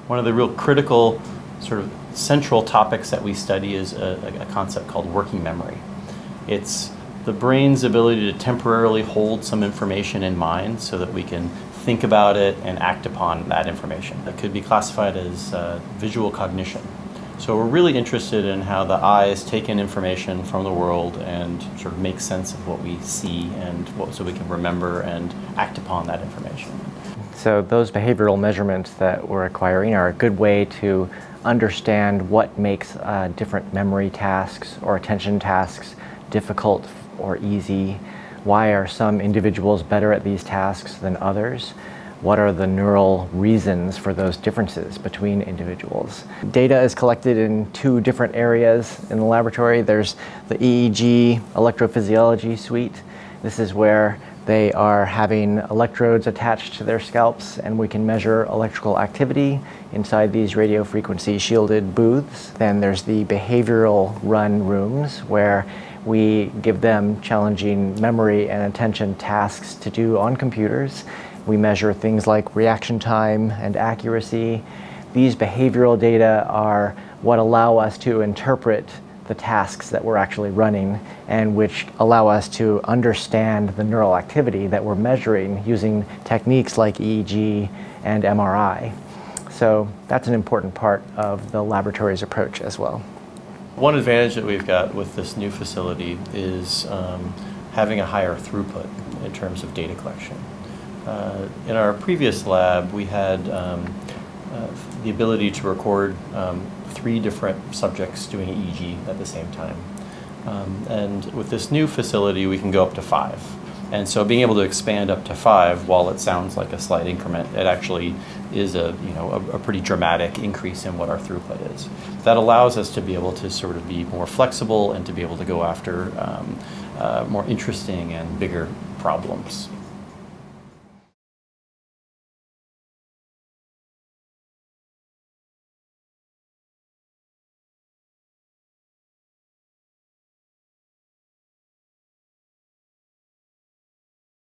One of the real critical, sort of central topics that we study is a concept called working memory. It's the brain's ability to temporarily hold some information in mind so that we can think about it and act upon that information. That could be classified as visual cognition. So we're really interested in how the eyes take in information from the world and sort of make sense of what we see and so we can remember and act upon that information. So those behavioral measurements that we're acquiring are a good way to understand what makes different memory tasks or attention tasks difficult or easy. Why are some individuals better at these tasks than others? What are the neural reasons for those differences between individuals? Data is collected in two different areas in the laboratory. There's the EEG electrophysiology suite. This is where they are having electrodes attached to their scalps, and we can measure electrical activity inside these radio frequency shielded booths. Then there's the behavioral run rooms, where we give them challenging memory and attention tasks to do on computers. We measure things like reaction time and accuracy. These behavioral data are what allow us to interpret the tasks that we're actually running, and which allow us to understand the neural activity that we're measuring using techniques like EEG and MRI. So that's an important part of the laboratory's approach as well. One advantage that we've got with this new facility is having a higher throughput in terms of data collection. In our previous lab, we had the ability to record 3 different subjects doing EEG at the same time. And with this new facility, we can go up to 5. And so being able to expand up to 5, while it sounds like a slight increment, it actually is a pretty dramatic increase in what our throughput is. That allows us to be able to sort of be more flexible and to be able to go after more interesting and bigger problems.